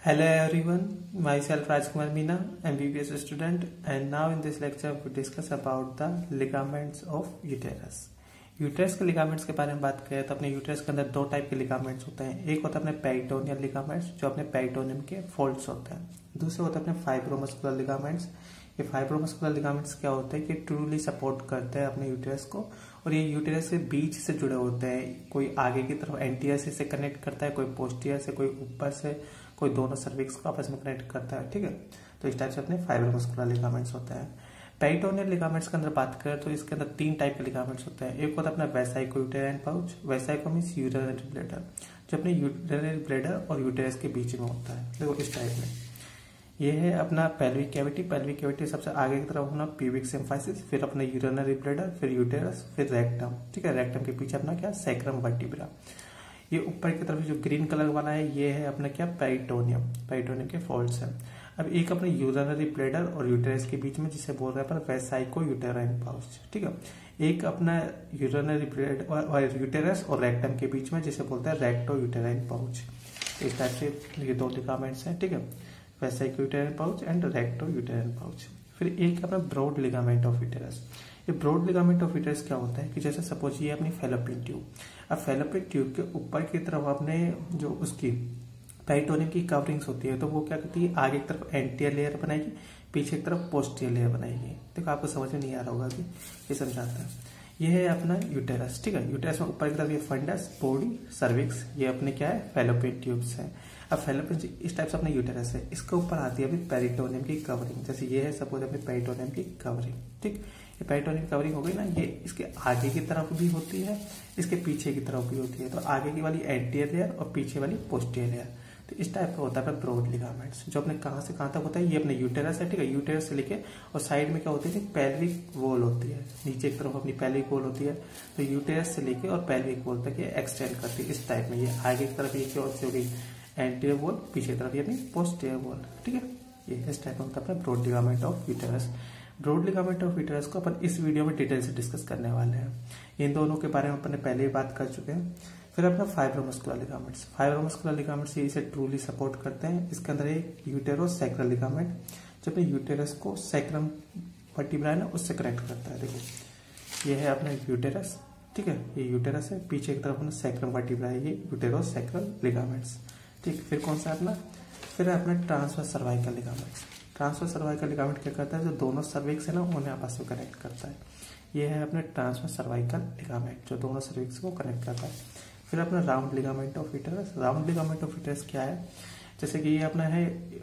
Hello everyone, myself Rajkumar Meena, MBBS student, and now in this lecture we discuss about the ligaments of uterus. Uterus के ligaments के बारे में बात करें तो अपने यूट्रस के अंदर दो टाइप के लिगामेंट्स होते हैं। एक होता है अपने पेरिटोनियल लिगामेंट्स जो अपने पेरिटोनियम के फोल्ड्स होते हैं। दूसरे होते हैं अपने फाइब्रोमस्कुलर लिगामेंट्स। ये फाइब्रोमस्कुलर लिगामेंट्स क्या होते हैं कि ट्रूली सपोर्ट करते हैं अपने यूट्रस को, और ये यूट्रस के बीच से जुड़े होते हैं। कोई आगे की तरफ एंटीरियर से कनेक्ट करता है, कोई पोस्टीरियर से, कोई ऊपर से, कोई दोनों सर्विक्स को आपस में कनेक्ट करता है। ठीक है, तो इस टाइप से अपने फाइब्रोमस्कुलर लिगामेंट्स होते हैं। पेरिटोनियल लिगामेंट्स के अंदर बात करें तो इसके अंदर तीन टाइप के लिगामेंट्स होते हैं। एक होता है अपना vesico uterine pouch. Vesico means urinary bladder, जो अपने यूरिनरी ब्लैडर और यूटेरस के बीच में होता है। देखो इस टाइप में ये है अपना पेल्विक कैविटी। पेल्विक कैविटी सबसे आगे की तरफ अपना प्यूबिक सिम्फाइसिस, फिर अपना यूरिनरी ब्लैडर, फिर यूटेरस, फिर रेक्टम। ठीक है, रेक्टम के पीछे अपना क्या सैक्रम वर्टिब्रा। ये ऊपर की तरफ जो ग्रीन कलर वाला है ये है अपना क्या पेरिटोनियम। पेरिटोनियम के फोल्ड्स है। अब एक अपने यूरिनरी ब्लैडर और यूटेरस के बीच में जिसे बोल रहे हैं अपन वेसाइको यूटेराइन पाउच। ठीक है, एक अपना यूरिनरी ब्लैडर और यूटेरस और रेक्टम के बीच में जिसे बोलते हैं रेक्टो यूटेराइन पाउच। इस टाइप से ये दो लिगामेंट्स हैं। ठीक है, vesico uterine pouch and recto uterine pouch. फिर एक अपना ब्रॉड लिगामेंट ऑफ यूटेरस। ये ब्रॉड लिगामेंट ऑफ यूटेरस क्या होता है कि जैसे सपोज ये अपनी फेलोपियन ट्यूब। अब फेलोपियन ट्यूब के ऊपर की तरफ अपने जो उसकी पेरिटोनियम की कवरिंग्स होती है तो वो क्या करती है, आगे की तरफ एंटीरियर लेयर बनाएगी, पीछे की तरफ पोस्टीरियर लेयर बनाएगी। देखो आपको समझ में नहीं आ रहा होगा कि ये समझाता है। ये है अपना यूटेरस। ठीक है, यूटेरस में ऊपर की तरफ ये फंडस, बॉडी, सर्विक्स, ये अपने क्या है फेलोपियन ट्यूब्स है। अब फेलोपियन इस टाइप से अपना यूटेरस है, इसके ऊपर आती है अभी पेरिटोनियम की कवरिंग। जैसे ये है सपोज अपनी पेरिटोनियम की कवरिंग। ठीक, ये पेरिटोनियम कवरिंग हो गई ना, ये इसके आगे की तरफ भी होती है, इसके पीछे की तरफ भी होती है। तो आगे की वाली एंटीरियर लेयर और पीछे वाली पोस्टीरियर लेयर। तो इस टाइप का होता है ब्रॉड लिगामेंट्स, जो अपने कहां से कहां तक होता है। ये अपने यूटेरस है। ठीक है, यूटेरस से लेके और साइड में क्या होती है, पेल्विक वॉल होती है, नीचे की तरफ अपनी पेल्विक वॉल होती है। तो यूटेरस से लेके और पेल्विक वॉल तक ये एक्सटेंड करती है। इस टाइप में ये आगे की तरफ ये क्या होगी एंटीरियर वॉल, पीछे की तरफ ये अपनी पोस्टीरियर वॉल। ठीक है, ये इस टाइप में होता है broad ligament of uterus. Broad ligament of uterus को अपन इस वीडियो में डिटेल से डिस्कस करने वाले हैं। इन दोनों के बारे में अपन ने पहले ही बात कर चुके हैं। फिर अपना फाइब्रोमस्कुलर लिगामेंट्स। फाइब्रोमस्कुलर लिगामेंट्स इसे ट्रूली सपोर्ट करते हैं। इसके अंदर एक यूटेरोसैक्रल लिगामेंट जो अपने यूटेरस को सैक्रम वर्टिब्रा है ना उससे कनेक्ट करता है। देखो ये है अपना यूटेरस। ठीक है, ये यूटेरस है, पीछे की तरफ अपना सैक्रम वर्टिब्रा है, ये यूटेरोसैक्रल लिगामेंट्स। ठीक, फिर कौन सा अपना, फिर है अपना transverse cervical ligaments. Transverse cervical ligament क्या करता है, जो दोनों सर्विक्स है ना उन्हें आपस में कनेक्ट करता है। ये है अपने ट्रांसवर्स सर्वाइकल लिगामेंट जो दोनों सर्विक्स को कनेक्ट करता है। फिर अपना round ligament of uterus. Round ligament of uterus क्या है, जैसे कि ये अपना है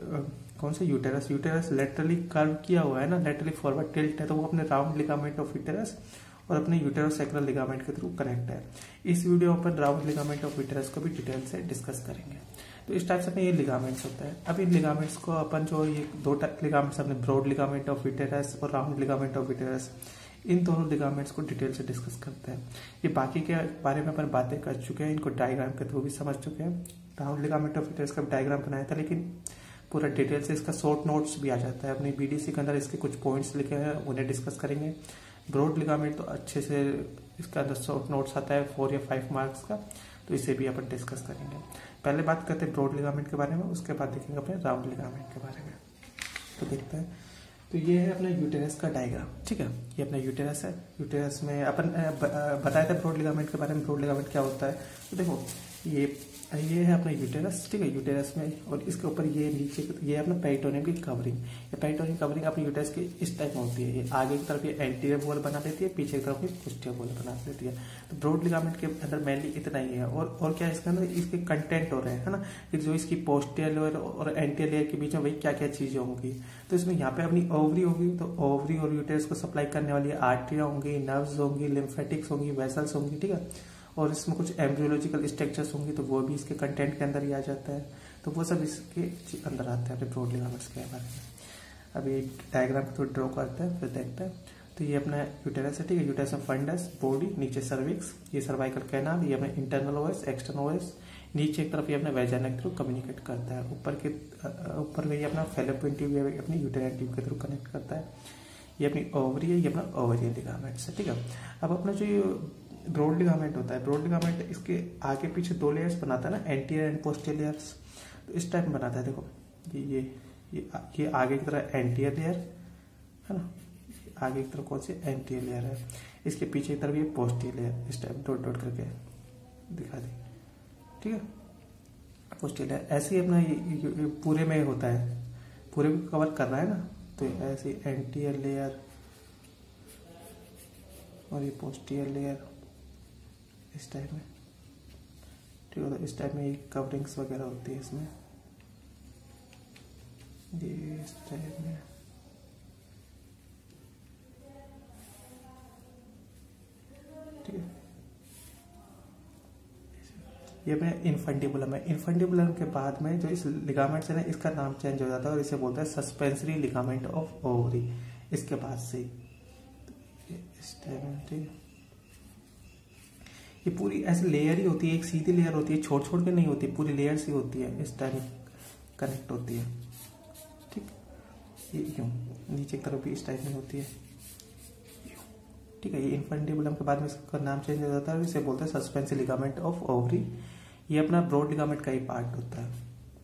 कौन सा यूटेरस, यूटेरस लेटरली कर्व किया हुआ है ना, लेटरली फॉरवर्ड टिल्ट है, तो वो अपने राउंड लिगामेंट ऑफ यूटेरस और अपने यूटेरोसैक्रल लिगामेंट के थ्रू कनेक्ट है। इस वीडियो पर राउंड लिगामेंट ऑफ यूटेरस को भी डिटेल से डिस्कस करेंगे। तो इस टाइप से अपने ये लिगामेंट्स होता है। अब इन लिगामेंट्स को अपन जो ये दो टाइप लिगामेंट्स अपने ब्रॉड लिगामेंट ऑफ यूटेरस और राउंड लिगामेंट ऑफ यूटेरस, इन दोनों लिगामेंट्स को डिटेल से डिस्कस करते हैं। ये बाकी के बारे में अपन बातें कर चुके हैं, इनको डायग्राम के थ्रू भी समझ चुके हैं। राउंड लिगामेंट ऑफ यूटेरस का डायग्राम बनाया था, लेकिन पूरा डिटेल से इसका शॉर्ट नोट्स भी आ जाता है। अपनी बीडीसी के अंदर इसके कुछ पॉइंट्स लिखे हैं, उन्हें डिस्कस करेंगे। ब्रॉड लिगामेंट तो अच्छे से इसका अंदर शॉर्ट नोट्स आता है 4 या 5 मार्क्स का, तो इसे भी अपन डिस्कस करेंगे। पहले बात करते हैं ब्रॉड लिगामेंट के बारे में, उसके बाद देखेंगे अपने राउंड लिगामेंट के बारे में। तो देखते हैं, तो ये है अपना यूटेरस का डायग्राम। ठीक है, ये अपना यूटेरस है। यूटेरस में अपन बताया था ब्रॉड लिगामेंट के बारे में, ब्रॉड लिगामेंट क्या होता है। तो देखो ये है अपना यूटेरस। ठीक है, यूटेरस में और इसके ऊपर ये नीचे ये अपना पेरिटोनियम की कवरिंग। ये पेरिटोनियम कवरिंग अपने यूटेरस की इस टाइप में होती है। ये आगे की तरफ ये एंटीरियर वॉल बना देती है, पीछे की तरफ ये पोस्टीरियर वॉल बना देती है। तो ब्रॉड लिगामेंट के अंदर मेनली इतना ही है। और क्या इसके अंदर इसके कंटेंट हो रहे हैं, है ना, कि जो इसकी पोस्टीरियर लेयर और एंटीरियर लेयर के बीच में वही क्या क्या चीजें होंगी। तो इसमें यहाँ पे अपनी ओवरी होगी, तो ओवरी और यूटेरस को सप्लाई करने वाली आर्टरिया होंगी, नर्व्स होंगी, लिम्फेटिक्स होंगी, वेसल्स होंगी। ठीक है, और इसमें कुछ एम्ब्रियोलॉजिकल स्ट्रक्चर्स होंगी, तो वो भी इसके कंटेंट के अंदर ही आ जाता है। तो वो सब इसके अंदर आता है अपने ब्रॉड लिगामेंट्स के बारे में। अभी डायग्राम को ड्रॉ करते हैं फिर देखते हैं। तो ये अपना यूटेरस है। ठीक है, यूटेरस में फंडस, बॉडी, नीचे सर्विक्स, ये सर्वाइकल कैनाल, ये अपना इंटरनल ओएस, एक्सटर्नल ओएस, नीचे की तरफ ये अपने वेजाइना के थ्रू कम्युनिकेट करता है। ऊपर में ये अपना फेलोपियन ट्यूब अपनी यूटेराइन ट्यूब के थ्रू कनेक्ट करता है। ये अपनी ओवरी है, ये अपना ओवरियन लिगामेंट्स है। ठीक है, अब अपना जो ब्रॉड लिगामेंट होता है, ब्रॉड लिगामेंट इसके आगे पीछे 2 लेयर्स बनाता है ना, एंटीरियर एंड पोस्टीरियर लेयर्स। तो इस टाइप में बनाता है। देखो ये आगे की तरफ एंटीरियर लेयर है ना, आगे की तरफ कौन सी एंटीरियर लेयर है, इसके पीछे की तरफ ये पोस्टीरियर लेयर, इस टाइप डॉट डॉट करके दिखा दी, ठीक है। पोस्टीरियर लेयर ऐसे ही अपना ये पूरे में होता है, पूरे को कवर कर रहा है ना, तो ऐसे एंटीरियर लेयर और ये पोस्टीरियर लेयर इस टाइप में, ठीक है। तो इस टाइप में ये कवरिंग्स वगैरह होती है इसमें, ये इस टाइप में, ठीक है। ये अपने इन्फंडिबुलम है। इन्फंडिबुलम के बाद में जो इस लिगामेंट है ना, इसका नाम चेंज हो जाता है और इसे बोलते हैं सस्पेंसरी लिगामेंट ऑफ ओवरी। इसके बाद से इस टाइप में, ठीक है। ये पूरी ऐसी लेयर ही होती है, एक सीधी लेयर होती है, छोड़ छोड़ के नहीं होती, पूरी लेयर सी होती है, इस टाइप कनेक्ट होती है, ठीक। ये यूं नीचे की तरफ भी इस टाइप में होती है, ठीक है। ये इन्फंडिबुलम के बाद में इसका नाम चेंज हो जाता है, इसे बोलते हैं सस्पेंसिव लिगामेंट ऑफ ओवरी। ये अपना ब्रॉड लिगामेंट का ही पार्ट होता है।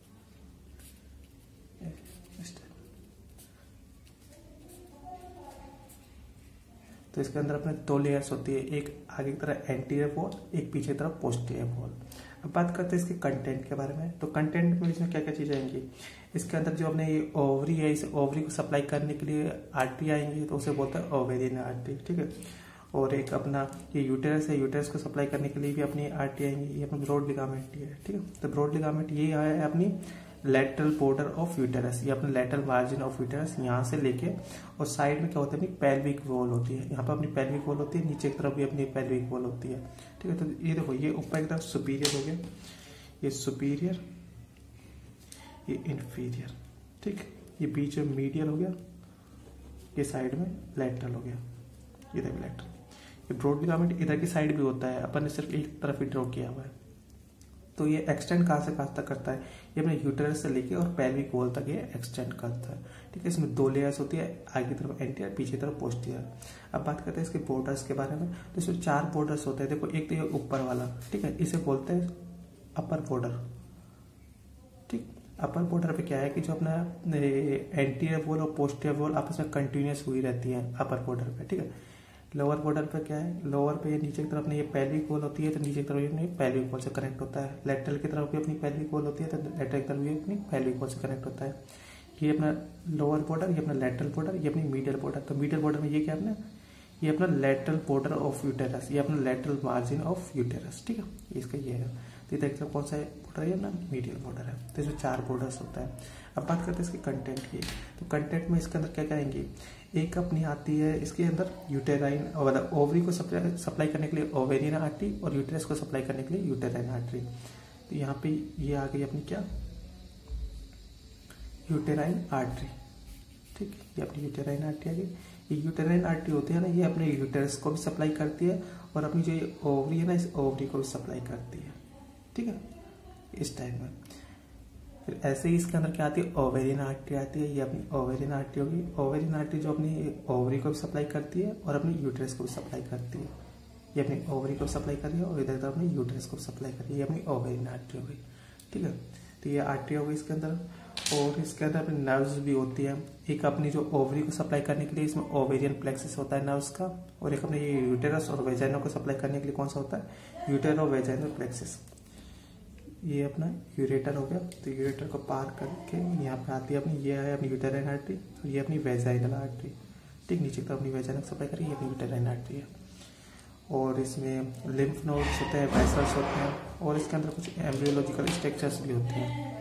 तो इसके अंदर अपने दो लेयर्स होती है, एक आगे की तरफ एंटीरियर वॉल, एक पीछे की तरफ पोस्टीरियर वॉल। अब बात करते हैं इसके कंटेंट के बारे में। तो कंटेंट में इसमें क्या क्या चीजें आएंगी, इसके अंदर जो अपने ये ओवरी है, इस ओवरी को सप्लाई करने के लिए आर्टरी आएंगी, तो उसे बोलते हैं ओवेरियन आर्टरी, ठीक है। और एक अपना ये यूटेरस है, यूटेरस को सप्लाई करने के लिए भी अपनी आर्टरी आएंगी, ये अपना ब्रॉड लिगामेंट है, ठीक है। तो ब्रॉड लिगामेंट ये है अपनी लेटरल बॉर्डर ऑफ यूटेरस, ये अपना लेटरल मार्जिन ऑफ यूटेरस, यहाँ से लेके और साइड में क्या होता है अपनी पेल्विक वॉल होती है, यहाँ पर अपनी पेल्विक वॉल होती है, नीचे की तरफ भी अपनी पेल्विक वॉल होती है, ठीक है। तो ये देखो, ये ऊपर की तरफ सुपीरियर हो गया, ये सुपीरियर, ये इंफीरियर, ठीक। ये बीच में मीडियल हो गया, ये साइड में लेटरल हो गया, ये देखो लेटरल। ये ब्रॉड लिगामेंट इधर की साइड भी होता है, अपन ने सिर्फ एक तरफ ही ड्रॉ किया हुआ है। तो ये एक्सटेंड कहाँ से कहाँ तक करता है, ये अपने यूटेरस से लेके और पेल्विक वॉल तक ये एक्सटेंड करता है, ठीक है। इसमें दो लेयर्स होती है, आगे की तरफ एंटीरियर, पीछे की तरफ पोस्टीरियर। अब बात करते हैं इसके बॉर्डर्स के बारे में। तो इसमें 4 बॉर्डर्स होते हैं। देखो, एक तो ये ऊपर वाला, ठीक है, इसे बोलते हैं अपर बॉर्डर, ठीक। अपर बॉर्डर पे क्या है कि जो अपना एंटीरियर वॉल और पोस्टीरियर वॉल आपस में कंटिन्यूस हुई रहती है अपर बॉर्डर पे, ठीक है। लोअर बॉर्डर पे क्या है, लोअर पे नीचे की तरफ ने ये पेल्विक वॉल होती है, तो नीचे की तरफ ये पेल्विक वॉल से कनेक्ट होता है। लेटरल की तरफ भी अपनी पेल्विक वॉल होती है, तो लेटरल की तरफ भी अपनी पेल्विक वॉल से कनेक्ट होता है। ये अपना लोअर बॉर्डर, ये अपना लेटरल बॉर्डर, ये अपनी मीडियल बॉर्डर। तो मीडियल बॉर्डर में ये क्या अपना, ये अपना लेटरल बॉर्डर ऑफ यूटेरस, ये अपना लेटरल मार्जिन ऑफ यूटेरस, ठीक है। इसका ये है। तो इधर की तरफ कौन सा बॉर्डर है ना, मीडियल बॉर्डर है। तो इसमें 4 बॉर्डर्स होता है। अब बात करते हैं इसके कंटेंट की। तो कंटेंट में इसके अंदर क्या क्या आएंगे, एक अपनी आती है इसके अंदर यूटेराइन, मतलब ओवरी को सप्लाई करने के लिए ओवेरियन आर्टरी और यूटेरस को सप्लाई करने के लिए यूटेराइन आर्टरी। तो यहाँ पे ये आ गई अपनी क्या, यूटेराइन आर्टरी, ठीक। ये अपनी यूटेराइन आर्टरी आ गई। ये यूटेराइन आर्टरी होती है ना, ये अपने यूटेरस को भी सप्लाई करती है और अपनी जो ये ओवरी है ना, इस ओवरी को भी सप्लाई करती है, ठीक है, इस टाइप में। फिर ऐसे ही इसके अंदर क्या आती है, ओवेरियन आर्टरी आती है, ये अपनी ओवेरियन आर्टरी होगी। ओवेरियन आर्टरी जो अपनी ओवरी को भी सप्लाई करती है और अपनी यूटेरस को भी सप्लाई करती है। ये अपनी ओवरी को सप्लाई कर रही है और इधर अपनी यूटेरस को सप्लाई कर रही है, ये अपनी ओवेरियन आर्टरी हो गई, ठीक है। तो ये आर्टरी हो गई इसके अंदर। और इसके अंदर अपनी नर्व्स भी होती है, एक अपनी जो ओवरी को सप्लाई करने के लिए इसमें ओवेरियन प्लेक्सिस होता है नर्व्स का, और एक अपने ये यूटेरस और वेजाइना को सप्लाई करने के लिए कौन सा होता है, यूटेरो वेजाइनल प्लेक्सिस। ये अपना यूरेटर हो गया। तो यूरेटर को पार करके यहाँ पे आती है अपनी, ये है अपनी यूटेराइन आर्टरी और ये अपनी वेजाइनल आर्टरी, ठीक। नीचे तो अपनी वेजाइना सप्लाई करी, ये अपनी यूटेराइन आर्टरी है। और इसमें लिम्फ नोड्स होते हैं, वेसल्स होते हैं, और इसके अंदर कुछ एम्ब्रियोलॉजिकल स्ट्रक्चर्स भी होते हैं।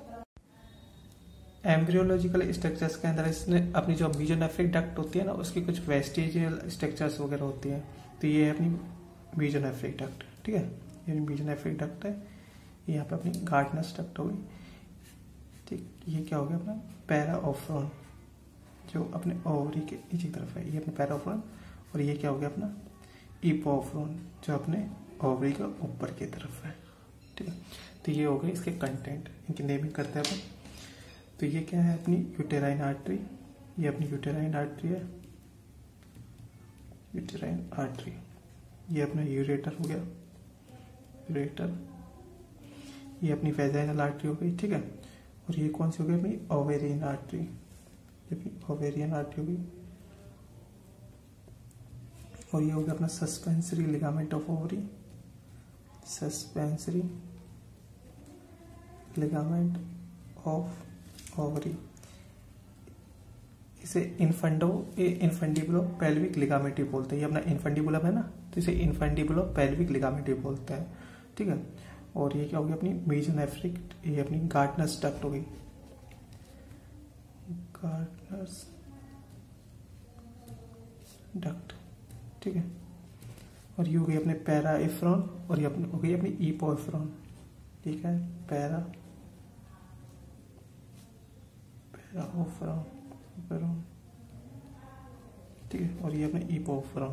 एम्ब्रियोलॉजिकल स्ट्रक्चर्स के अंदर इसने अपनी जो मीजोनेफ्रिक डक्ट होती है ना, उसकी कुछ वेस्टिजियल स्ट्रक्चर्स वगैरह होती हैं। तो ये है अपनी मीजोनेफ्रिक डक्ट, ठीक है, ये मीजोनेफ्रिक डक्ट है। यहाँ पे अपनी गार्डनर्स डक्ट होगी, ठीक। ये क्या हो गया अपना पैराओफ्रॉन, जो अपने ओवरी के नीचे की तरफ है, ये अपना पैराओफ्रॉन। और ये क्या हो गया अपना इपोफ्रॉन, जो अपने ओवरी के ऊपर की तरफ है, ठीक है। तो ये हो गए इसके कंटेंट, इनकी नेमिंग करते हैं अपन। तो ये क्या है अपनी यूटेराइन आर्टरी, ये अपनी यूटेराइन आर्टरी है, यूटेराइन आर्टरी। ये अपना यूरेटर हो गया, यूरेटर। ये अपनी वेजाइनल आर्टरी हो गई, ठीक है। और ये कौन सी हो गई अपनी ओवेरियन आर्टरी, ये अपनी ओवेरियन आर्टरी हो गई। और ये हो गया अपना suspensory ligament of ovary, suspensory ligament of ovary. इसे इनफंडिबुलो पेल्विक लिगामेंट भी बोलते हैं। ये अपना इनफंडिबुलम है ना, तो इसे इनफंडिबुलो पेल्विक लिगामेंट भी बोलते हैं, ठीक है। और ये क्या हो गया अपनी मेसोनेफ्रिक, ये अपनी गार्डनर्स डक्ट हो गई, गार्डनर्स डक्ट, ठीक है। और ये हो गई अपने पैराएफ्रॉन, और ये अपनी हो गई अपनी ईपोएफ्रॉन, ठीक है। पैराओफ्रॉन, ठीक है। और ये अपने ईपोएफ्रॉन,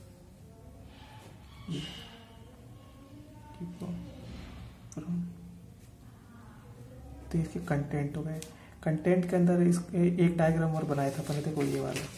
तो इसके कंटेंट हो गए। कंटेंट के अंदर इसके एक डायग्राम और बनाया था अपने, देखो ये वाला,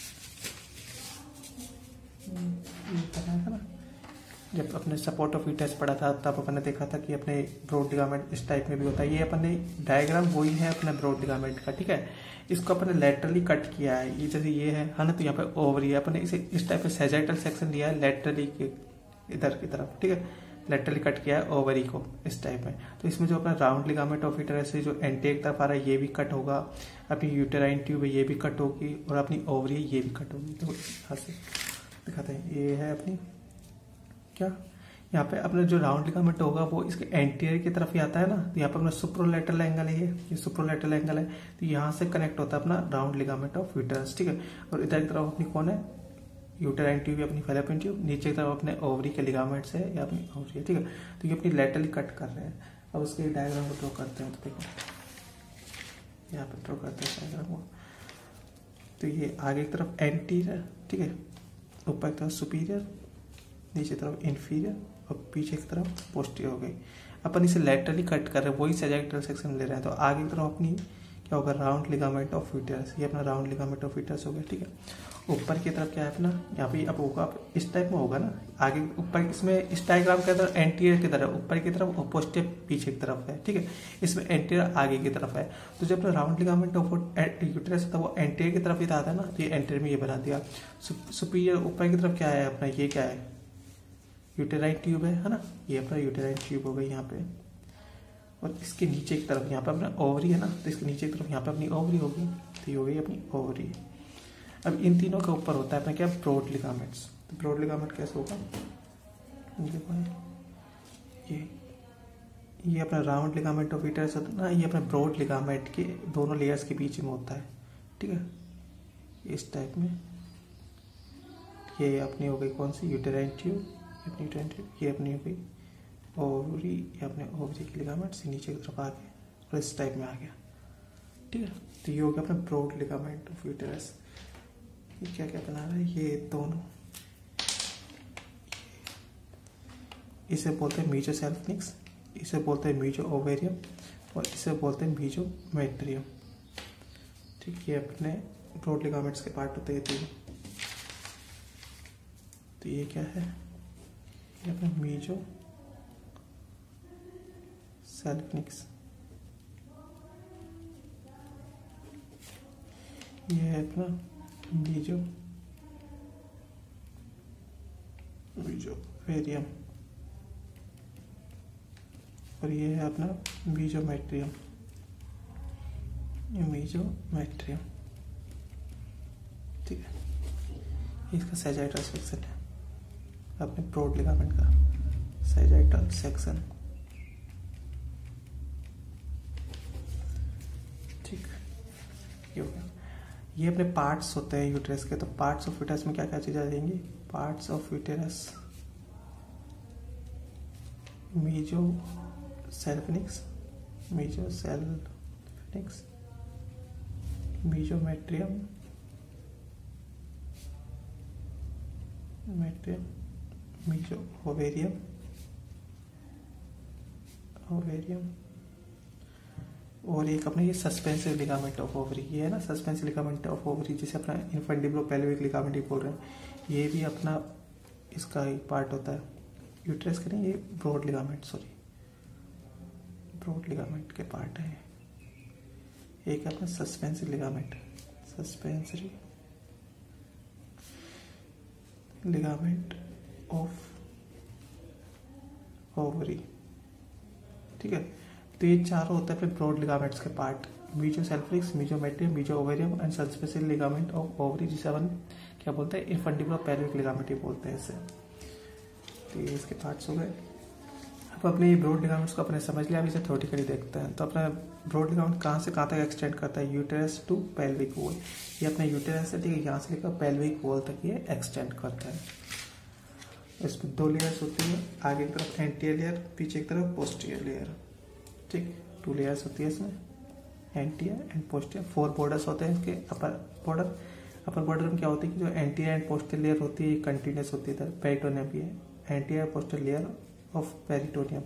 ये बनाया था ना जब अपने सपोर्ट ऑफ यूट्रस पढ़ा था, तब अपने देखा था कि अपने ब्रॉड लिगामेंट इस टाइप में भी होता है। ये अपने डायग्राम वही है अपने ब्रॉड लिगामेंट का, ठीक है। इसको अपने लेटरली कट किया है, ये जैसे ये है ना, तो यहाँ पे ओवरी है, अपने इसे इस टाइप से सेजाइटल सेक्शन लिया है लेटरली के इधर की तरफ, ठीक है। लेटरली कट किया है ओवरी को इस टाइप में। तो इसमें जो अपना राउंड लिगामेंट ऑफ यूटेरस से जो एंटीक तरफ आ रहा है ये भी कट होगा, अपनी यूटेराइन ट्यूब है ये भी कट होगी, और अपनी ओवरी है ये भी कट होगी। तो यहाँ से दिखाते हैं, ये है अपनी क्या, यहाँ पे अपना जो राउंड लिगामेंट होगा वो इसके एंटीरियर की तरफ ही आता है ना, तो यहाँ पे अपना सुप्रोलेटरल एंगल है, ये सुप्रोलेटरल एंगल है, तो यहाँ से कनेक्ट होता है अपना राउंड लिगामेंट ऑफ यूटेरस, ठीक है। और इधर की तरफ अपनी कौन है, यूटेराइन ट्यूब, अपनी फैलोपियन ट्यूब, नीचे की तरफ अपने ओवरी के लिगामेंट्स है या अपनी ओवरी है, ठीक है। तो ये अपनी लेटरली कट कर रहे हैं। अब उसके डायग्राम को ड्रॉ करते हैं, तो देखो यहाँ पे ड्रॉ करते हैं डायग्राम को। तो ये आगे की तरफ एंटीरियर, ठीक है, ऊपर की तरफ सुपीरियर, नीचे की तरफ इंफीरियर, और पीछे की तरफ पोस्टीरियर हो गई। अपन इसे लेटरली कट कर रहे हैं, वही सेजाइटल सेक्शन ले रहे हैं। तो आगे की तरफ अपनी क्या होगा, राउंड लिगामेंट ऑफ यूटेरस, ये अपना राउंड लिगामेंट ऑफ यूटेरस हो गया, ठीक है। ऊपर की तरफ क्या है अपना, यहाँ पे अब होगा इस टाइप में होगा ना, आगे ऊपर इसमें इस डायग्राम के अंदर एंटीरियर की तरफ ऊपर की तरफ और पोस्टीरियर पीछे की तरफ है, ठीक है। इसमें एंटीरियर आगे की तरफ है। तो जब अपना राउंड लिगामेंट ऑफ यूटेरस था वो एंटीरियर की तरफ ही था ना, तो ये एंटीरियर में ये बना दिया। सुपीरियर ऊपर की तरफ क्या है अपना, ये क्या है, यूटेराइन ट्यूब है ना, ये अपना यूटेराइन ट्यूब हो गई यहाँ पे। और इसके नीचे की तरफ यहाँ पे अपना ओवरी है ना, तो इसके नीचे की तरफ यहाँ पे अपनी ओवरी होगी, तो ये हो गई अपनी ओवरी। अब इन तीनों के ऊपर होता है अपना क्या, ब्रॉड लिगामेंट्स। तो ब्रॉड लिगामेंट कैसे होगा, देखो ये अपना राउंड लिगामेंट ऑफ यूटेरस होता है ना, ये अपना ब्रॉड लिगामेंट के दोनों लेयर्स के बीच में होता है, ठीक है, इस टाइप में। ये अपनी हो गई कौन सी, यूटेराइन ट्यूब, अपनी यूटेराइन ट्यूब, ये अपनी हो गई ओवरी, ये अपने ओवरी के लिगामेंट से नीचे की तरफ आ गए और इस टाइप में आ गया, ठीक है। तो ये हो गया अपना ब्रॉड लिगामेंट ऑफ यूटेरस। ये क्या क्या बना रहा है, ये दोनों, इसे बोलते हैं मीजोसेल्फनिक्स, इसे बोलते हैं मीजो ओवेरियम, और इसे बोलते हैं मीजोमेट्रियम, ठीक। ये अपने ब्रॉड लिगामेंट्स के पार्ट होते हैं तीनों। तो ये क्या है, ये अपना मीजो सेल्फनिक्स, ये है अपना मीजोवेरियम, और ये है अपना मीजोमेट्रियम, मीजोमेट्रियम, ठीक है। इसका सेजाइटल सेक्शन है अपने ब्रॉड लिगामेंट का, सेजाइटल सेक्शन, ठीक। ये हो गया। ये अपने पार्ट्स होते हैं यूटेरस के। तो पार्ट्स ऑफ यूटेरस में क्या क्या चीजें आ जाएंगी, parts of uterus, mesosalpinx, mesometrium, mesovarium, और एक अपना ये सस्पेंसिव लिगामेंट ऑफ ओवरी, ये है ना सस्पेंसिव लिगामेंट ऑफ ओवरी, जिसे अपना इनफंडिबुलो पेल्विक लिगामेंट ही बोल रहे हैं। ये भी अपना इसका एक पार्ट होता है यूट्रस के, नहीं ये broad ligament, sorry broad ligament के पार्ट है। एक है अपना suspensory ligament, suspensory ligament of ovary, ठीक है। तो ये चारों होते हैं फिर ब्रॉड लिगामेंट्स के part, mesosalpinx, mesometrium, mesovarium and suspensory ligament of ovary, जिसे अपन क्या बोलते हैं, इन्फंडिबुलर पेल्विक लिगामेंट ही बोलते हैं इसे। तो ये इसके पार्ट्स हो गए। अब अपने ये ब्रॉड लिगामेंट्स को अपने समझ लिया, अब इसे थ्योरेटिकली देखते हैं। तो अपना ब्रॉड लिगामेंट कहाँ से कहाँ तक एक्सटेंड करता है, यूटेरस टू पेल्विक वॉल। ये अपने यूटेरस से, ठीक है, यहाँ से लेकर पेल्विक वॉल तक ये एक्सटेंड करता है। इसमें 2 लेयर्स होती है, आगे की तरफ एंटीरियर लेयर, पीछे की तरफ पोस्टीरियर लेयर, ठीक। 2 लेयर्स होती है इसमें, एंटीरियर एंड पोस्टीरियर। 4 बॉर्डर्स होते हैं इसके। अपर बॉर्डर में क्या होती है कि जो एंटीरियर एंड पोस्टीरियर लेयर होती है ये कंटिन्यूस होती है, पेरिटोनियम की है, anterior posterior layer of peritoneum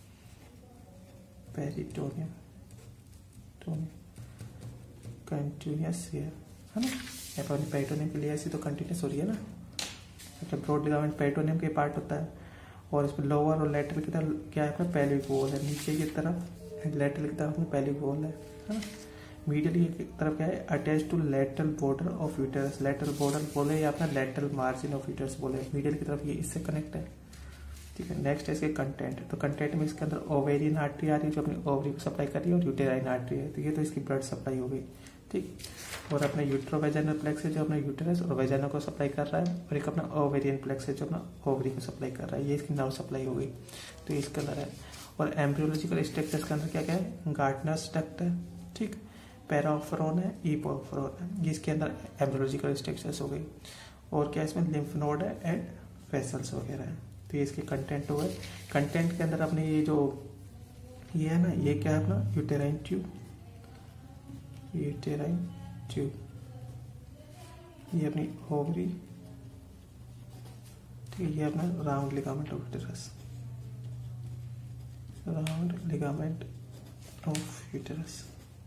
continuous layer, है ना। पेरिटोनियम की लेयर ऐसी तो कंटिन्यूस हो रही है ना। मतलब ब्रॉड लिगामेंट पेरिटोनियम के पार्ट होता है, और इसमें लोअर और लेटरल की तरफ क्या है, अपना पेल्विक वॉल है, नीचे की तरफ एंड लेटरल की तरफ में पेल्विक वॉल है ना। मीडियल की तरफ क्या है, attach to lateral border of uterus, lateral border बोले या अपना लेटरल मार्जिन ऑफ यूटेरस बोले, मीडियल की तरफ ये इससे कनेक्ट है, ठीक है। नेक्स्ट है इसके कंटेंट। तो कंटेंट में इसके अंदर ओवेरियन आर्टरी आ रही है जो अपनी ओवरी को सप्लाई कर रही है, और यूटेराइन आर्टरी है, तो ये तो इसकी ब्लड सप्लाई हो गई, ठीक। और अपना यूट्रोवेजाइनल प्लेक्स है जो अपना यूटेरस और वेजाइना को सप्लाई कर रहा है, और एक अपना ओवेरियन प्लेक्स है जो अपना ओवरी को सप्लाई कर रहा है, ये इसकी नर्व सप्लाई हो गई, तो ये इसके अंदर है। और एम्ब्रियोलॉजिकल स्ट्रक्चर के अंदर क्या क्या है, गार्डनर्स डक्ट है, ठीक, पैराओफरोन है, ईपोफरोन है, ये इसके अंदर एम्ब्रियोलॉजिकल स्ट्रक्चर्स हो गई। और क्या इसमें लिम्फ नोड है एंड वेसल्स वगैरह है, तो ये इसके कंटेंट हो गए। कंटेंट के अंदर अपने ये जो ये है ना, ये क्या है अपना यूटेराइन ट्यूब, यूटेराइन ट्यूब, ये अपनी ओवरी, ठीक है, ये अपना round ligament of uterus, round ligament of uterus.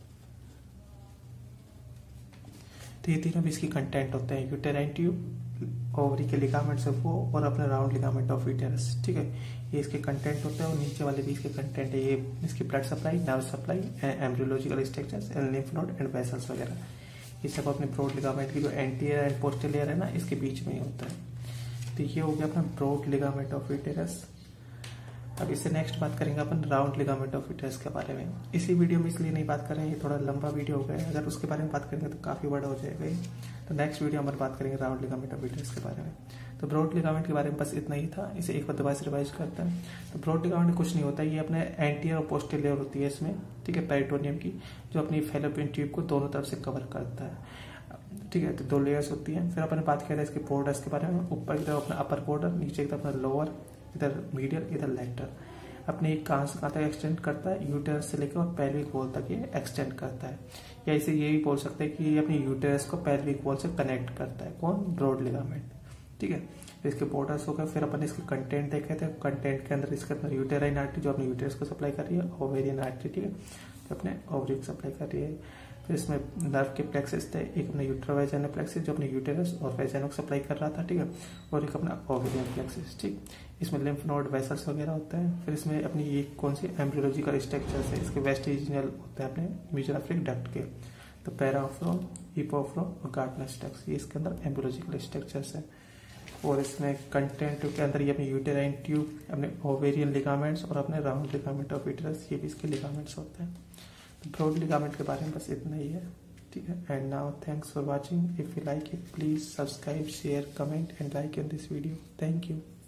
तो ये तीनों भी इसकी कंटेंट होते हैं, यूटेराइन ट्यूब, ओवरी के लिगामेंट्स है वो, और अपना राउंड लिगामेंट ऑफ यूटेरस, ठीक है, ये इसके कंटेंट होते हैं। और नीचे वाले भी इसके कंटेंट है, ये इसकी blood supply, nerve supply, embryological structures and lymph node and vessels वगैरह, ये सब अपने ब्रॉड लिगामेंट की जो एंटीरियर एंड पोस्टीरियर लेयर है ना, इसके बीच में ही होता है। तो ये हो गया अपना ब्रॉड लिगामेंट ऑफ यूटेरस। अब इससे नेक्स्ट बात करेंगे अपन राउंड लिगामेंट ऑफ यूटेरस के बारे में। इसी वीडियो में इसलिए नहीं बात कर रहे हैं, ये थोड़ा लंबा वीडियो हो गया, अगर उसके बारे में बात करेंगे तो काफी बड़ा हो जाएगा ये। तो नेक्स्ट वीडियो में बात करेंगे राउंड लिगामेंट ऑफ यूटेरस के बारे में। तो ब्रॉड लिगामेंट के बारे में बस इतना ही था, इसे एक बार दोबारा से रिवाइज करते हैं। तो ब्रॉड लिगामेंट कुछ नहीं होता, ये अपने एंटीरियर और पोस्टीरियर लेयर होती है इसमें, ठीक है, पेरिटोनियम की, जो अपनी फैलोपियन ट्यूब को दोनों तरफ से कवर करता है, ठीक है। तो 2 लेयर्स होती हैं। फिर अपन बात किया था इसके बॉर्डर्स के बारे में, ऊपर की तरफ अपना अपर बॉर्डर, नीचे की तरफ अपना लोअर, इधर मीडियल, इधर लेटर। अपने कहाँ से कहाँ तक एक्सटेंड करता है, यूटेरस से लेकर और पेल्विक वॉल तक ये एक्सटेंड करता है, या इसे ये भी बोल सकते हैं कि ये अपनी यूटेरस को पेल्विक वॉल से कनेक्ट करता है, कौन, ब्रॉड लिगामेंट, ठीक है। तो इसके बॉर्डर्स हो गए। फिर अपन इसके कंटेंट देखे थे, कंटेंट के अंदर इसके अंदर यूटेराइन आर्टरी जो अपने यूटेरस को सप्लाई कर रही है, ओवेरियन आर्टरी, ठीक है, जो अपने ओवरी को सप्लाई कर रही है। फिर इसमें नर्व के प्लेक्सेस थे, एक अपना यूट्रोवेजाइनल प्लेक्सेस जो अपने यूटेरस और वेजाइना को सप्लाई कर रहा था, ठीक है, और एक अपना ओवेरियन प्लेक्सेस, ठीक। इसमें लिम्फ नोड, वेसल्स वगैरह होते हैं। फिर इसमें अपनी ये कौन सी एम्ब्रियोलॉजिकल स्ट्रक्चर्स है, इसके वेस्टिजिनल होते हैं अपने मीजोसेल्फिक डक्ट के, तो पैराओफरोन, ईपोफरोन और गार्डनर्स डक्ट्स, ये इसके अंदर एम्ब्रियोलॉजिकल स्ट्रक्चर्स है। और इसमें कंटेंट के अंदर ये अपनी यूटेराइन ट्यूब, अपने ओवेरियन लिगामेंट्स और अपने राउंड लिगामेंट ऑफ यूटेरस, ये भी इसके लिगामेंट्स होते हैं। तो ब्रॉड लिगामेंट के बारे में बस इतना ही है, ठीक है। And now thanks for watching. If you like it please subscribe, share, comment and like in this video. Thank you.